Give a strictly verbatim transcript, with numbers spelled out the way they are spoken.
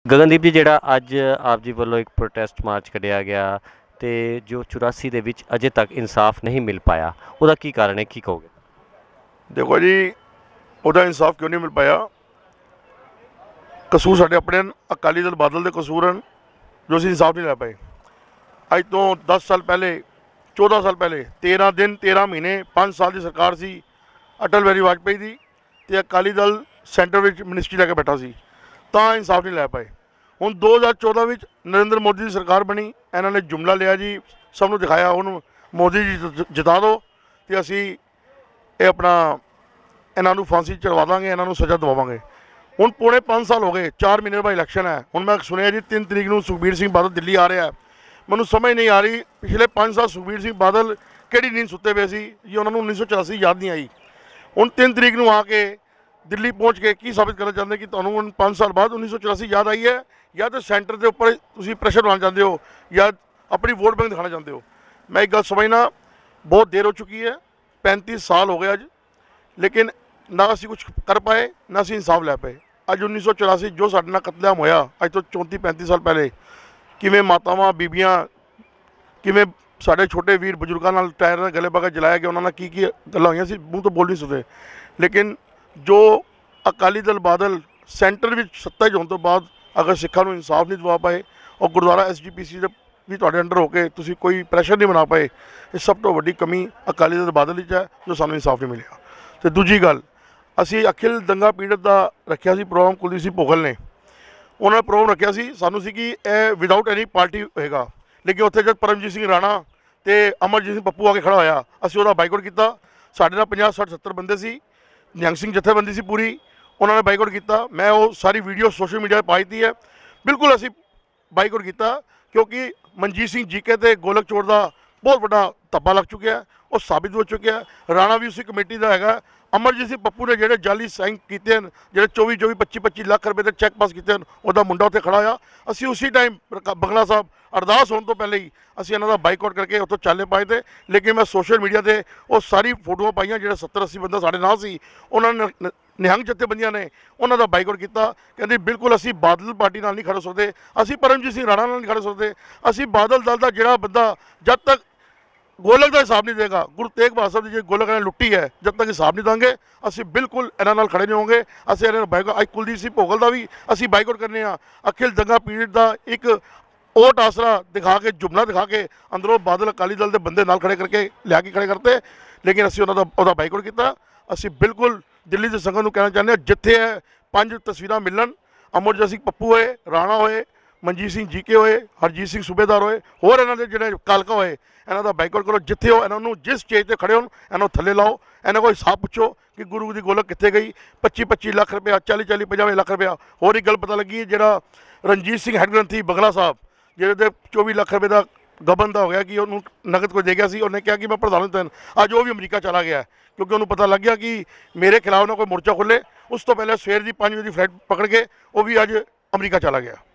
ਗਗਨਦੀਪ ਜੀ, ਜਿਹੜਾ ਅੱਜ ਆਪ ਜੀ ਵੱਲੋਂ ਇੱਕ ਪ੍ਰੋਟੈਸਟ ਮਾਰਚ ਕੱਢਿਆ ਗਿਆ ਤੇ ਜੋ ਚੁਰਾਸੀ ਦੇ ਵਿੱਚ ਅਜੇ ਤੱਕ ਇਨਸਾਫ ਨਹੀਂ ਮਿਲ ਪਾਇਆ, ਉਹਦਾ ਕੀ ਕਾਰਨ ਹੈ, ਕੀ ਕਹੋਗੇ? ਦੇਖੋ ਜੀ, ਉਹਦਾ ਇਨਸਾਫ ਕਿਉਂ ਨਹੀਂ ਮਿਲ ਪਾਇਆ? ਕਸੂਰ ਸਾਡੇ ਆਪਣੇ ਹਨ, ਅਕਾਲੀ ਦਲ ਬਾਦਲ ਦੇ ਕਸੂਰ ਹਨ ਜੋ ਅਸੀਂ ਇਨਸਾਫ ਨਹੀਂ ਲੈ ਪਾਏ। ਅੱਜ ਤੋਂ ਦਸ ਸਾਲ ਪਹਿਲੇ, ਚੌਦਾਂ ਸਾਲ ਪਹਿਲੇ, ਤੇਰ੍ਹਾਂ ਦਿਨ ਤੇਰ੍ਹਾਂ ਮਹੀਨੇ ਪੰਜ ਸਾਲ ਦੀ ਸਰਕਾਰ ਸੀ ਅਟਲ ਬਿਹਾਰੀ ਵਾਜਪੇਈ ਦੀ, ਅਤੇ ਅਕਾਲੀ ਦਲ ਸੈਂਟਰ ਵਿੱਚ ਮਿਨਿਸਟਰੀ ਲੈ ਕੇ ਬੈਠਾ ਸੀ, ਤਾਂ ਇਨਸਾਫ ਨਹੀਂ ਲੈ ਪਾਏ। ਹੁਣ ਦੋ ਹਜ਼ਾਰ ਚੌਦਾਂ ਵਿੱਚ ਨਰਿੰਦਰ ਮੋਦੀ ਦੀ ਸਰਕਾਰ ਬਣੀ, ਇਹਨਾਂ ਨੇ ਜੁਮਲਾ ਲਿਆ ਜੀ, ਸਭ ਨੂੰ ਦਿਖਾਇਆ ਹੁਣ ਮੋਦੀ ਜੀ ਜ- ਜਿਤਾ ਦਿਓ ਅਤੇ ਅਸੀਂ ਇਹ ਆਪਣਾ ਇਹਨਾਂ ਨੂੰ ਫਾਂਸੀ ਚੜਵਾ ਦਾਂਗੇ, ਇਹਨਾਂ ਨੂੰ ਸਜ਼ਾ ਦਵਾਵਾਂਗੇ। ਹੁਣ ਪੌਣੇ ਪੰਜ ਸਾਲ ਹੋ ਗਏ, ਚਾਰ ਮਹੀਨੇ ਬਾਅਦ ਇਲੈਕਸ਼ਨ ਹੈ। ਹੁਣ ਮੈਂ ਸੁਣਿਆ ਜੀ ਤਿੰਨ ਤਰੀਕ ਨੂੰ ਸੁਖਬੀਰ ਸਿੰਘ ਬਾਦਲ ਦਿੱਲੀ ਆ ਰਿਹਾ। ਮੈਨੂੰ ਸਮਝ ਨਹੀਂ ਆ ਰਹੀ, ਪਿਛਲੇ ਪੰਜ ਸਾਲ ਸੁਖਬੀਰ ਸਿੰਘ ਬਾਦਲ ਕਿਹੜੀ ਨੀਂਦ ਸੁੱਤੇ ਪਏ ਸੀ ਜੀ? ਉਹਨਾਂ ਨੂੰ ਉੱਨੀ ਸੌ ਚੁਰਾਸੀ ਯਾਦ ਨਹੀਂ ਆਈ। ਹੁਣ ਤਿੰਨ ਤਰੀਕ ਨੂੰ ਆ ਕੇ ਦਿੱਲੀ ਪਹੁੰਚ ਕੇ ਕੀ ਸਾਬਿਤ ਕਰਨਾ ਚਾਹੁੰਦੇ ਕਿ ਤੁਹਾਨੂੰ ਹੁਣ ਪੰਜ ਸਾਲ ਬਾਅਦ ਉੱਨੀ ਸੌ ਚੁਰਾਸੀ ਯਾਦ ਆਈ ਹੈ, ਜਾਂ ਤਾਂ ਸੈਂਟਰ ਦੇ ਉੱਪਰ ਤੁਸੀਂ ਪ੍ਰੈਸ਼ਰ ਬਣਾਉਣਾ ਚਾਹੁੰਦੇ ਹੋ, ਜਾਂ ਆਪਣੀ ਵੋਟ ਬੈਂਕ ਦਿਖਾਣਾ ਚਾਹੁੰਦੇ ਹੋ? ਮੈਂ ਇੱਕ ਗੱਲ ਸਮਝਣਾ, ਬਹੁਤ ਦੇਰ ਹੋ ਚੁੱਕੀ ਹੈ, ਪੈਂਤੀ ਸਾਲ ਹੋ ਗਏ ਅੱਜ, ਲੇਕਿਨ ਨਾ ਅਸੀਂ ਕੁਝ ਕਰ ਪਾਏ, ਨਾ ਅਸੀਂ ਇਨਸਾਫ ਲੈ ਪਏ। ਅੱਜ ਉੱਨੀ ਸੌ ਚੁਰਾਸੀ ਜੋ ਸਾਡੇ ਨਾਲ ਕਤਲੇਆਮ ਹੋਇਆ, ਅੱਜ ਤੋਂ ਚੌਂਤੀ ਪੈਂਤੀ ਸਾਲ ਪਹਿਲੇ, ਕਿਵੇਂ ਮਾਤਾਵਾਂ ਬੀਬੀਆਂ, ਕਿਵੇਂ ਸਾਡੇ ਛੋਟੇ ਵੀਰ ਬਜ਼ੁਰਗਾਂ ਨਾਲ ਟਾਇਰ ਨਾਲ ਗਲੇ ਪਾ ਜਲਾਇਆ ਗਿਆ, ਉਹਨਾਂ ਨਾਲ ਕੀ ਕੀ ਗੱਲਾਂ ਹੋਈਆਂ ਸੀ, ਮੂੰਹ ਤੋਂ ਬੋਲ ਨਹੀਂ ਸਕਦੇ। ਲੇਕਿਨ ਜੋ ਅਕਾਲੀ ਦਲ ਬਾਦਲ ਸੈਂਟਰ ਵਿੱਚ ਸੱਤਾ 'ਚ ਹੋਣ ਤੋਂ ਬਾਅਦ ਅਗਰ ਸਿੱਖਾਂ ਨੂੰ ਇਨਸਾਫ ਨਹੀਂ ਦਵਾ ਪਾਏ, ਔਰ ਗੁਰਦੁਆਰਾ ਐਸ ਜੀ ਪੀ ਸੀ ਦੇ ਵੀ ਤੁਹਾਡੇ ਅੰਡਰ ਹੋ ਕੇ ਤੁਸੀਂ ਕੋਈ ਪ੍ਰੈਸ਼ਰ ਨਹੀਂ ਬਣਾ ਪਾਏ, ਇਹ ਸਭ ਤੋਂ ਵੱਡੀ ਕਮੀ ਅਕਾਲੀ ਦਲ ਬਾਦਲ ਵਿੱਚ ਹੈ, ਜੋ ਸਾਨੂੰ ਇਨਸਾਫ ਨਹੀਂ ਮਿਲਿਆ। ਅਤੇ ਦੂਜੀ ਗੱਲ, ਅਸੀਂ ਅਖਿਲ ਦੰਗਾ ਪੀੜਤ ਦਾ ਰੱਖਿਆ ਸੀ ਪ੍ਰੋਗਰਾਮ, ਕੁਲਦੀਪ ਸਿੰਘ ਭੋਗਲ ਨੇ ਉਹਨਾਂ ਨੇ ਪ੍ਰੋਗਰਾਮ ਰੱਖਿਆ ਸੀ, ਸਾਨੂੰ ਸੀ ਕਿ ਇਹ ਵਿਦਆਊਟ ਐਨੀ ਪਾਰਟੀ ਹੋਏਗਾ, ਲੇਕਿਨ ਉੱਥੇ ਜਦ ਪਰਮਜੀਤ ਸਿੰਘ ਰਾਣਾ ਅਤੇ ਅਮਰਜੀਤ ਸਿੰਘ ਪੱਪੂ ਆ ਕੇ ਖੜਾ ਹੋਇਆ, ਅਸੀਂ ਉਹਦਾ ਬਾਈਕਾਟ ਕੀਤਾ। ਸਾਡੇ ਨਾਲ ਪੰਜਾਹ ਸੱਠ ਸੱਤਰ ਬੰਦੇ ਸੀ, ਨਿਹੰਗ ਸਿੰਘ ਜਥੇਬੰਦੀ ਸੀ ਪੂਰੀ, ਉਹਨਾਂ ਨੇ ਬਾਈਕਾਟ ਕੀਤਾ। ਮੈਂ ਉਹ ਸਾਰੀ ਵੀਡੀਓ ਸੋਸ਼ਲ ਮੀਡੀਆ 'ਤੇ ਪਾਈ ਦਿੱਤੀ ਹੈ। ਬਿਲਕੁਲ ਅਸੀਂ ਬਾਈਕਾਟ ਕੀਤਾ, ਕਿਉਂਕਿ ਮਨਜੀਤ ਸਿੰਘ ਜੀਕੇ ਅਤੇ ਗੋਲਕ ਚੋਰ ਦਾ ਬਹੁਤ ਵੱਡਾ ਧੱਬਾ ਲੱਗ ਚੁੱਕਿਆ, ਉਹ ਸਾਬਿਤ ਹੋ ਚੁੱਕਿਆ। ਰਾਣਾ ਵੀ ਉਸੇ ਕਮੇਟੀ ਦਾ ਹੈਗਾ। ਅਮਰਜੀਤ ਸਿੰਘ ਪੱਪੂ ਨੇ ਜਿਹੜੇ ਜਾਲੀ ਸਾਈਨ ਕੀਤੇ ਹਨ, ਜਿਹੜੇ ਚੌਵੀ ਚੌਵੀ ਪੱਚੀ ਪੱਚੀ ਲੱਖ ਰੁਪਏ ਦੇ ਚੈੱਕ ਪਾਸ ਕੀਤੇ ਹਨ, ਉਹਦਾ ਮੁੰਡਾ ਉੱਥੇ ਖੜਾ ਹੋਇਆ। ਅਸੀਂ ਉਸੇ ਟਾਈਮ ਬੰਗਲਾ ਸਾਹਿਬ ਅਰਦਾਸ ਹੋਣ ਤੋਂ ਪਹਿਲੇ ਹੀ ਅਸੀਂ ਇਹਨਾਂ ਦਾ ਬਾਈਕਾਟ ਕਰਕੇ ਉੱਥੋਂ ਚਾਲੇ ਪਾਏ ਤੇ। ਲੇਕਿਨ ਮੈਂ ਸੋਸ਼ਲ ਮੀਡੀਆ 'ਤੇ ਉਹ ਸਾਰੀ ਫੋਟੋਆਂ ਪਾਈਆਂ, ਜਿਹੜੇ ਸੱਤਰ ਅੱਸੀ ਬੰਦਾ ਸਾਡੇ ਨਾਲ ਸੀ, ਉਹਨਾਂ ਨੇ ਨ- ਨਿਹੰਗ ਜਥੇਬੰਦੀਆਂ ਨੇ ਉਹਨਾਂ ਦਾ ਬਾਈਕਾਟ ਕੀਤਾ। ਕਹਿੰਦੇ ਬਿਲਕੁਲ ਅਸੀਂ ਬਾਦਲ ਪਾਰਟੀ ਨਾਲ ਨਹੀਂ ਖੜ੍ਹ ਸਕਦੇ, ਅਸੀਂ ਪਰਮਜੀਤ ਸਿੰਘ ਰਾਣਾ ਨਾਲ ਨਹੀਂ ਖੜ੍ਹ ਸਕਦੇ, ਅਸੀਂ ਬਾਦਲ ਦਲ ਦਾ ਜਿਹੜਾ ਬੰਦਾ ਜਦ ਤੱਕ ਗੋਲਕ ਦਾ ਹਿਸਾਬ ਨਹੀਂ ਦੇਗਾ, ਗੁਰੂ ਤੇਗ ਬਹਾਦਰ ਸਾਹਿਬ ਦੀ ਜਿਹੜੀ ਗੋਲਕ ਨੇ ਲੁੱਟੀ ਹੈ, ਜਦ ਤੱਕ ਹਿਸਾਬ ਨਹੀਂ ਦਾਂਗੇ ਅਸੀਂ ਬਿਲਕੁਲ ਇਹਨਾਂ ਨਾਲ ਖੜੇ ਨਹੀਂ ਹੋਵਾਂਗੇ। ਅਸੀਂ ਇਹਨਾਂ ਨਾਲ ਬਾਈਕਾਟ, ਅੱਜ ਕੁਲਦੀਪ ਸਿੰਘ ਭੋਗਲ ਦਾ ਵੀ ਅਸੀਂ ਬਾਈਕਾਟ ਕਰਨੇ ਆ। ਅਖਿਲ ਦੰਗਾ ਪੀੜਤ ਦਾ ਇੱਕ ਓਟ ਆਸਰਾ ਦਿਖਾ ਕੇ, ਜੁਮਲਾ ਦਿਖਾ ਕੇ, ਅੰਦਰੋਂ ਬਾਦਲ ਅਕਾਲੀ ਦਲ ਦੇ ਬੰਦੇ ਨਾਲ ਖੜੇ ਕਰਕੇ ਲਿਆ ਕੇ ਖੜੇ ਕਰਤੇ, ਲੇਕਿਨ ਅਸੀਂ ਉਹਨਾਂ ਦਾ ਉਹਦਾ ਬਾਈਕਾਟ ਕੀਤਾ। ਅਸੀਂ ਬਿਲਕੁਲ ਦਿੱਲੀ ਦੇ ਸੰਗਤ ਨੂੰ ਕਹਿਣਾ ਚਾਹੁੰਦੇ ਹਾਂ, ਜਿੱਥੇ ਇਹ ਪੰਜ ਤਸਵੀਰਾਂ ਮਿਲਣ, ਅਮਰਜੀਤ ਸਿੰਘ ਪੱਪੂ ਹੋਏ, ਰਾਣਾ ਹੋਏ, ਮਨਜੀਤ ਸਿੰਘ ਜੀਕੇ ਹੋਏ, ਹਰਜੀਤ ਸਿੰਘ ਸੂਬੇਦਾਰ ਹੋਏ, ਹੋਰ ਇਹਨਾਂ ਦੇ ਜਿਹੜੇ ਕਾਲਕਾ ਹੋਏ, ਇਹਨਾਂ ਦਾ ਬਾਈਕਾਟ ਕਰੋ। ਜਿੱਥੇ ਉਹ ਇਹਨਾਂ ਨੂੰ ਜਿਸ ਸਟੇਜ 'ਤੇ ਖੜੇ ਹੋਣ, ਇਹਨਾਂ ਨੂੰ ਥੱਲੇ ਲਾਓ, ਇਹਨਾਂ ਕੋਲ ਹਿਸਾਬ ਪੁੱਛੋ ਕਿ ਗੁਰੂ ਦੀ ਗੋਲਕ ਕਿੱਥੇ ਗਈ। ਪੱਚੀ ਪੱਚੀ ਲੱਖ ਰੁਪਇਆ, ਚਾਲੀ ਚਾਲੀ ਪੰਜਾਹ ਲੱਖ ਰੁਪਇਆ। ਹੋਰ ਇੱਕ ਗੱਲ ਪਤਾ ਲੱਗੀ, ਜਿਹੜਾ ਰਣਜੀਤ ਸਿੰਘ ਹੈਡ ਗ੍ਰੰਥੀ ਬੰਗਲਾ ਸਾਹਿਬ, ਜਿਹੜੇ ਦੇ ਚੌਵੀ ਲੱਖ ਰੁਪਏ ਦਾ ਗਬਨ ਦਾ ਹੋ ਗਿਆ ਕਿ ਉਹਨੂੰ ਨਗਦ ਕੋਈ ਦੇ ਗਿਆ ਸੀ, ਉਹਨੇ ਕਿਹਾ ਕਿ ਮੈਂ ਪ੍ਰਧਾਨ ਮੰਤਰੀ, ਅੱਜ ਉਹ ਵੀ ਅਮਰੀਕਾ ਚਲਾ ਗਿਆ, ਕਿਉਂਕਿ ਉਹਨੂੰ ਪਤਾ ਲੱਗ ਗਿਆ ਕਿ ਮੇਰੇ ਖਿਲਾਫ ਨਾ ਕੋਈ ਮੋਰਚਾ ਖੁੱਲੇ। ਉਸ ਤੋਂ ਪਹਿਲੇ ਸਵੇਰ ਦੀ ਪੰਜ ਵਜੇ ਦੀ ਫਲਾਈਟ ਪਕੜ ਕੇ ਉਹ ਵੀ ਅੱਜ ਅਮਰੀਕਾ ਚਲਾ ਗਿਆ।